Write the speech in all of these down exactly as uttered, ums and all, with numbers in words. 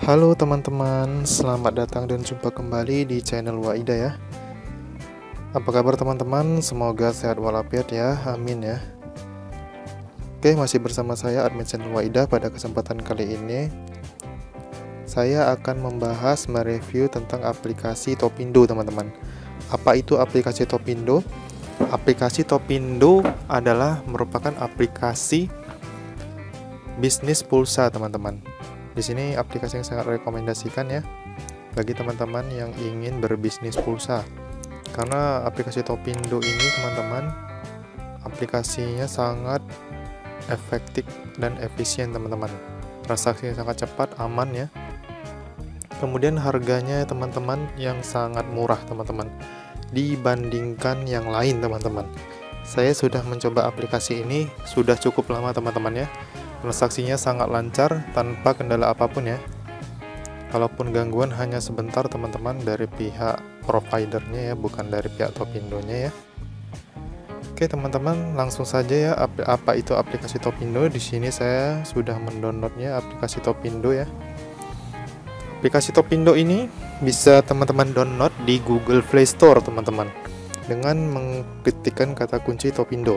Halo teman-teman, selamat datang dan jumpa kembali di channel Waida ya. Apa kabar teman-teman? Semoga sehat walafiat ya, amin ya. Oke, masih bersama saya admin channel Waida. Pada kesempatan kali ini saya akan membahas mereview tentang aplikasi Topindo teman-teman. Apa itu aplikasi Topindo? Aplikasi Topindo adalah merupakan aplikasi bisnis pulsa teman-teman. Di sini aplikasi yang sangat rekomendasikan ya bagi teman-teman yang ingin berbisnis pulsa. Karena aplikasi Topindo ini teman-teman, aplikasinya sangat efektif dan efisien teman-teman. Transaksinya sangat cepat, aman ya. Kemudian harganya teman-teman yang sangat murah teman-teman dibandingkan yang lain teman-teman. Saya sudah mencoba aplikasi ini sudah cukup lama teman-teman ya. Transaksinya sangat lancar tanpa kendala apapun ya. Kalaupun gangguan hanya sebentar teman-teman dari pihak providernya ya, bukan dari pihak Topindonya ya. Oke teman-teman, langsung saja ya ap apa itu aplikasi Topindo. Di sini saya sudah mendownloadnya aplikasi Topindo ya. Aplikasi Topindo ini bisa teman-teman download di Google Play Store teman-teman dengan mengetikkan kata kunci Topindo.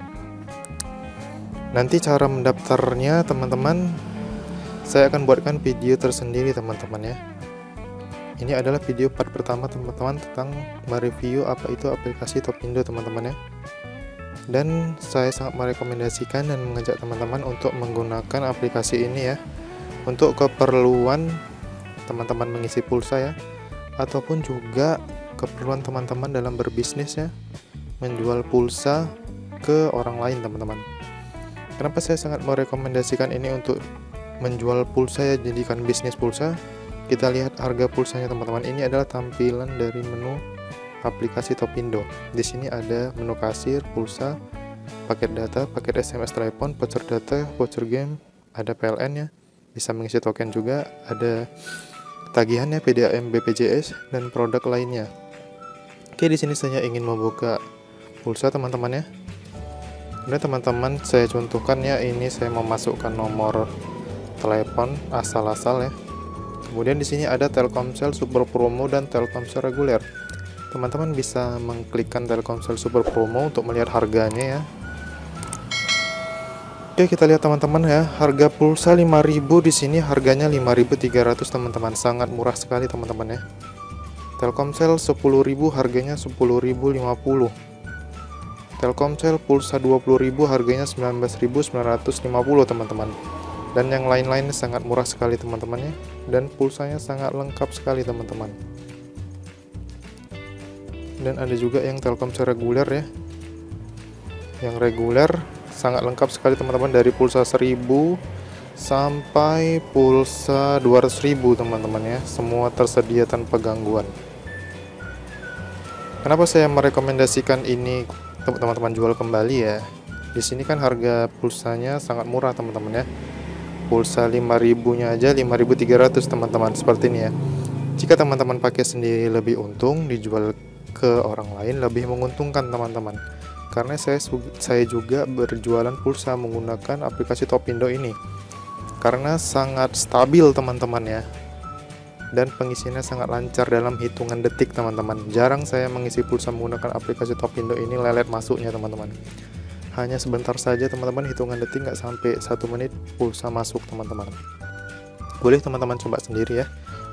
Nanti cara mendaftarnya teman-teman saya akan buatkan video tersendiri teman-teman ya. Ini adalah video part pertama teman-teman tentang mereview apa itu aplikasi Topindo teman-teman ya. Dan saya sangat merekomendasikan dan mengajak teman-teman untuk menggunakan aplikasi ini ya, untuk keperluan teman-teman mengisi pulsa ya, ataupun juga keperluan teman-teman dalam berbisnis ya, menjual pulsa ke orang lain teman-teman. Kenapa saya sangat merekomendasikan ini untuk menjual pulsa ya, jadikan bisnis pulsa? Kita lihat harga pulsanya teman-teman. Ini adalah tampilan dari menu aplikasi Topindo. Di sini ada menu kasir, pulsa, paket data, paket S M S telepon, voucher data, voucher game, ada P L N ya, bisa mengisi token juga, ada tagihannya P D A M, B P J S, dan produk lainnya. Oke, di sini saya ingin membuka pulsa teman-teman ya. Kemudian teman-teman saya contohkan ya, ini saya memasukkan nomor telepon asal-asal ya. Kemudian di sini ada Telkomsel Super Promo dan Telkomsel reguler. Teman-teman bisa mengklikkan Telkomsel Super Promo untuk melihat harganya ya. Oke, kita lihat teman-teman ya, harga pulsa lima ribu, di sini harganya lima ribu tiga ratus teman-teman. Sangat murah sekali teman-teman ya. Telkomsel sepuluh ribu harganya sepuluh ribu lima puluh. Telkomsel pulsa dua puluh ribu harganya sembilan belas ribu sembilan ratus lima puluh teman-teman. Dan yang lain-lain sangat murah sekali teman-teman ya. Dan pulsanya sangat lengkap sekali teman-teman. Dan ada juga yang Telkomsel reguler ya. Yang reguler sangat lengkap sekali teman-teman, dari pulsa seribu sampai pulsa dua ratus ribu teman-teman ya. Semua tersedia tanpa gangguan. Kenapa saya merekomendasikan ini teman-teman jual kembali ya? Di sini kan harga pulsanya sangat murah teman-teman ya. Pulsa lima ribu-nya aja lima ribu tiga ratus teman-teman, seperti ini ya. Jika teman-teman pakai sendiri lebih untung, dijual ke orang lain lebih menguntungkan teman-teman. Karena saya saya juga berjualan pulsa menggunakan aplikasi Topindo ini. Karena sangat stabil teman-teman ya. Dan pengisiannya sangat lancar dalam hitungan detik teman-teman. Jarang saya mengisi pulsa menggunakan aplikasi Topindo ini lelet masuknya teman-teman. Hanya sebentar saja teman-teman, hitungan detik, nggak sampai satu menit pulsa masuk teman-teman. Boleh teman-teman coba sendiri ya.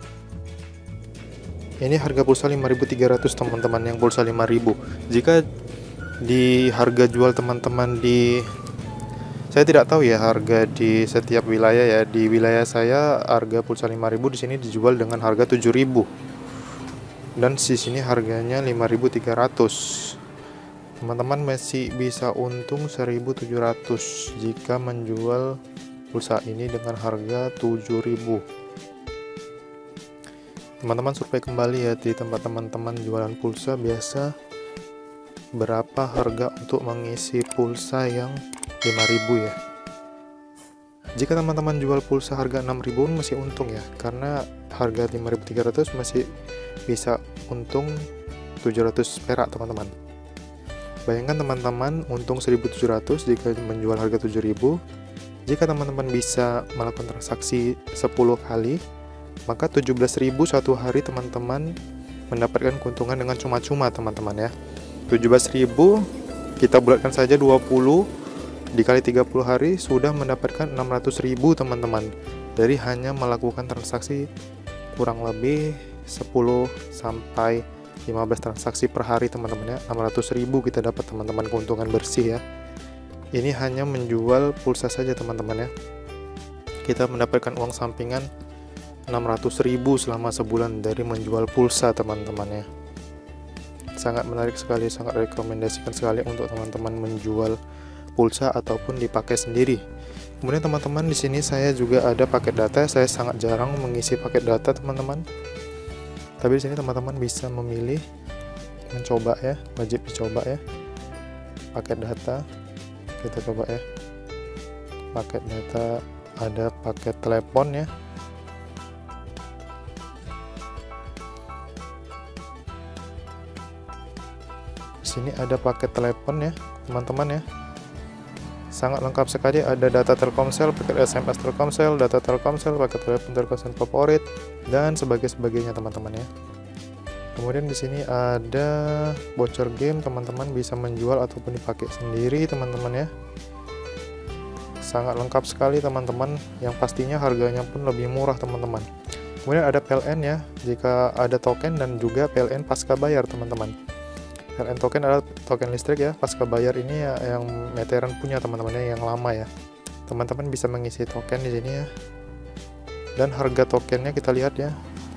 Ini harga pulsa lima ribu tiga ratus teman-teman, yang pulsa lima ribu. Jika di harga jual teman-teman di, saya tidak tahu ya harga di setiap wilayah ya. Di wilayah saya harga pulsa lima ribu di sini dijual dengan harga tujuh ribu. Dan di sini harganya lima ribu tiga ratus. Teman-teman masih bisa untung seribu tujuh ratus jika menjual pulsa ini dengan harga tujuh ribu. Teman-teman survei kembali ya, di tempat teman-teman jualan pulsa biasa berapa harga untuk mengisi pulsa yang lima ribu ya. Jika teman-teman jual pulsa harga enam ribu masih untung ya, karena harga lima ribu tiga ratus masih bisa untung tujuh ratus perak teman-teman. Bayangkan teman-teman untung seribu tujuh ratus jika menjual harga tujuh ribu. Jika teman-teman bisa melakukan transaksi sepuluh kali Maka tujuh belas ribu satu hari teman-teman mendapatkan keuntungan dengan cuma-cuma teman-teman ya. tujuh belas ribu kita bulatkan saja dua puluh dikali tiga puluh hari sudah mendapatkan enam ratus ribu teman-teman, dari hanya melakukan transaksi kurang lebih sepuluh sampai lima belas transaksi per hari teman-teman ya. Enam ratus ribu kita dapat teman-teman keuntungan bersih ya. Ini hanya menjual pulsa saja teman-teman ya. Kita mendapatkan uang sampingan enam ratus ribu selama sebulan dari menjual pulsa teman-teman ya. Sangat menarik sekali, sangat rekomendasikan sekali untuk teman-teman menjual pulsa ataupun dipakai sendiri. Kemudian teman-teman, di sini saya juga ada paket data. Saya sangat jarang mengisi paket data teman-teman. Tapi di sini teman-teman bisa memilih mencoba ya, wajib dicoba ya. Paket data kita coba ya. Paket data ada paket telepon ya. Di sini ada paket telepon ya, teman-teman ya. Sangat lengkap sekali, ada data Telkomsel, paket S M S Telkomsel, data Telkomsel, paket telepon Telkomsel favorit dan sebagainya teman-teman ya. Kemudian di sini ada voucher game, teman-teman bisa menjual ataupun dipakai sendiri teman-teman ya. Sangat lengkap sekali teman-teman, yang pastinya harganya pun lebih murah teman-teman. Kemudian ada P L N ya, jika ada token dan juga P L N pasca bayar teman-teman. P L N token adalah token listrik ya, pasca bayar ini ya yang meteran punya teman-teman ya, yang lama ya. Teman-teman bisa mengisi token di sini ya. Dan harga tokennya kita lihat ya.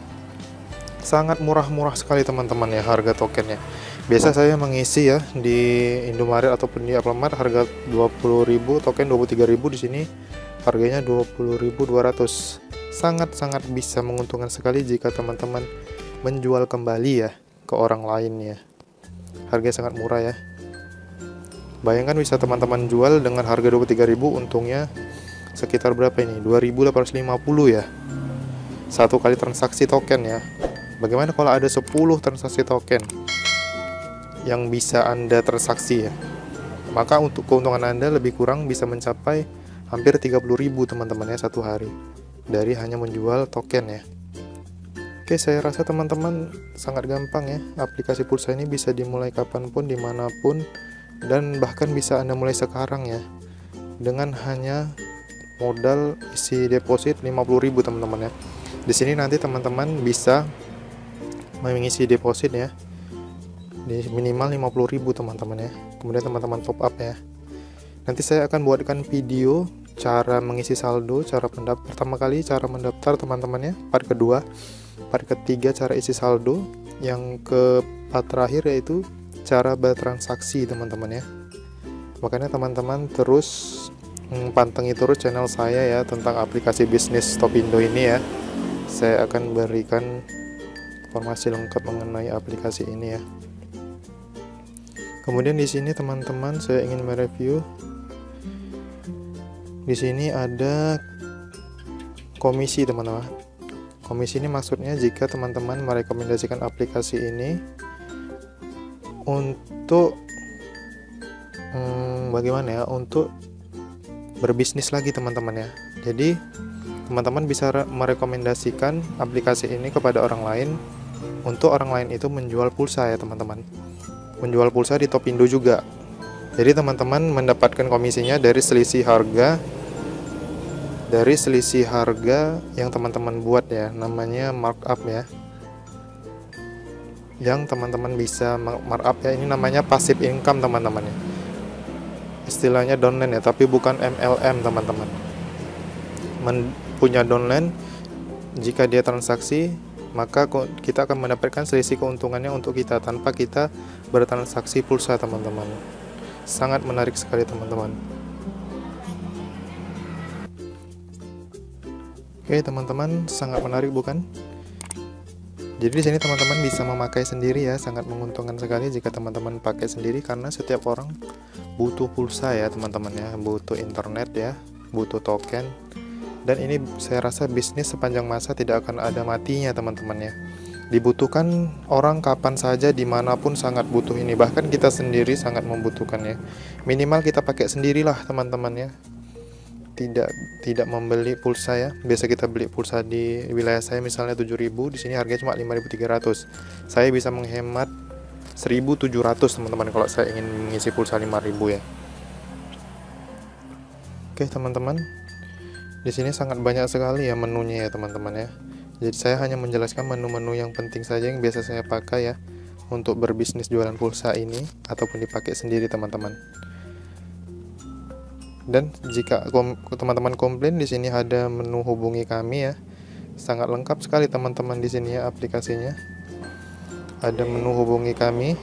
Sangat murah-murah sekali teman-teman ya harga tokennya. Biasa saya mengisi ya di Indomaret ataupun di Alfamart harga dua puluh ribu, token dua puluh tiga ribu, di sini harganya dua puluh ribu dua ratus. Sangat-sangat bisa menguntungkan sekali jika teman-teman menjual kembali ya ke orang lain ya. Harganya sangat murah ya. Bayangkan bisa teman-teman jual dengan harga dua puluh tiga ribu, untungnya sekitar berapa ini? dua ribu delapan ratus lima puluh ya. Satu kali transaksi token ya. Bagaimana kalau ada sepuluh transaksi token yang bisa Anda transaksi ya? Maka untuk keuntungan Anda lebih kurang bisa mencapai hampir tiga puluh ribu teman-teman ya satu hari dari hanya menjual token ya. Oke, saya rasa teman-teman sangat gampang ya. Aplikasi pulsa ini bisa dimulai kapanpun, dimanapun, dan bahkan bisa Anda mulai sekarang ya, dengan hanya modal isi deposit lima puluh ribu teman-teman ya. Di sini nanti teman-teman bisa mengisi deposit ya, di minimal lima puluh ribu teman-teman ya. Kemudian teman-teman top up ya. Nanti saya akan buatkan video cara mengisi saldo, cara pendaftar pertama kali, cara mendaftar teman-teman ya, part kedua, part ketiga cara isi saldo, yang keempat terakhir yaitu cara bertransaksi teman-teman ya. Makanya teman-teman terus pantengin terus channel saya ya tentang aplikasi bisnis Topindo ini ya. Saya akan berikan informasi lengkap mengenai aplikasi ini ya. Kemudian di sini teman-teman saya ingin mereview. Di sini ada komisi teman-teman. Komisi ini maksudnya jika teman-teman merekomendasikan aplikasi ini untuk hmm, bagaimana ya, untuk berbisnis lagi teman-teman ya. Jadi teman-teman bisa merekomendasikan aplikasi ini kepada orang lain untuk orang lain itu menjual pulsa ya teman-teman. Menjual pulsa di Topindo juga. Jadi teman-teman mendapatkan komisinya dari selisih harga dari selisih harga yang teman-teman buat ya, namanya markup ya. Yang teman-teman bisa markup ya, ini namanya passive income teman-teman ya. Istilahnya downline ya, tapi bukan M L M teman-teman. Men punya downline, jika dia transaksi maka kita akan mendapatkan selisih keuntungannya untuk kita tanpa kita bertransaksi pulsa teman-teman. Sangat menarik sekali teman-teman. Oke teman-teman, sangat menarik bukan? Jadi di sini teman-teman bisa memakai sendiri ya, sangat menguntungkan sekali jika teman-teman pakai sendiri karena setiap orang butuh pulsa ya teman-teman ya, butuh internet ya, butuh token. Dan ini saya rasa bisnis sepanjang masa tidak akan ada matinya teman-teman ya. Dibutuhkan orang kapan saja, dimanapun sangat butuh ini. Bahkan kita sendiri sangat membutuhkan ya. Minimal kita pakai sendirilah teman-teman ya. tidak tidak membeli pulsa ya. Biasa kita beli pulsa di wilayah saya misalnya tujuh ribu, di sini harganya cuma lima ribu tiga ratus. Saya bisa menghemat seribu tujuh ratus teman-teman kalau saya ingin mengisi pulsa lima ribu ya. Oke teman-teman, di sini sangat banyak sekali ya menunya ya teman-teman ya. Jadi saya hanya menjelaskan menu-menu yang penting saja yang biasa saya pakai ya untuk berbisnis jualan pulsa ini ataupun dipakai sendiri teman-teman. Dan jika teman-teman komplain, di sini ada menu hubungi kami ya. Sangat lengkap sekali teman-teman di sini ya aplikasinya. Ada menu hubungi kami.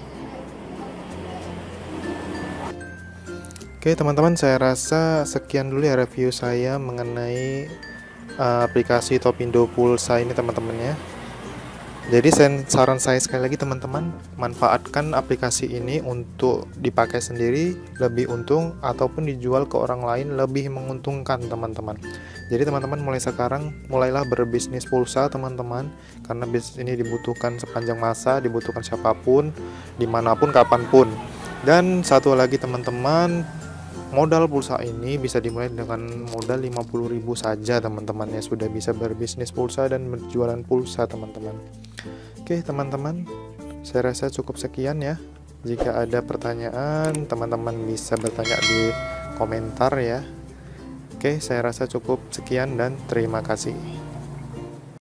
Oke teman-teman, saya rasa sekian dulu ya review saya mengenai uh, aplikasi Topindo Pulsa ini teman-teman ya. Jadi saran saya sekali lagi teman-teman, manfaatkan aplikasi ini untuk dipakai sendiri lebih untung ataupun dijual ke orang lain lebih menguntungkan teman-teman. Jadi teman-teman mulai sekarang mulailah berbisnis pulsa teman-teman, karena bisnis ini dibutuhkan sepanjang masa, dibutuhkan siapapun, dimanapun, kapanpun. Dan satu lagi teman-teman, modal pulsa ini bisa dimulai dengan modal lima puluh ribu saja teman-teman ya, sudah bisa berbisnis pulsa dan berjualan pulsa teman-teman. Oke teman-teman, saya rasa cukup sekian ya. Jika ada pertanyaan, teman-teman bisa bertanya di komentar ya. Oke, saya rasa cukup sekian dan terima kasih.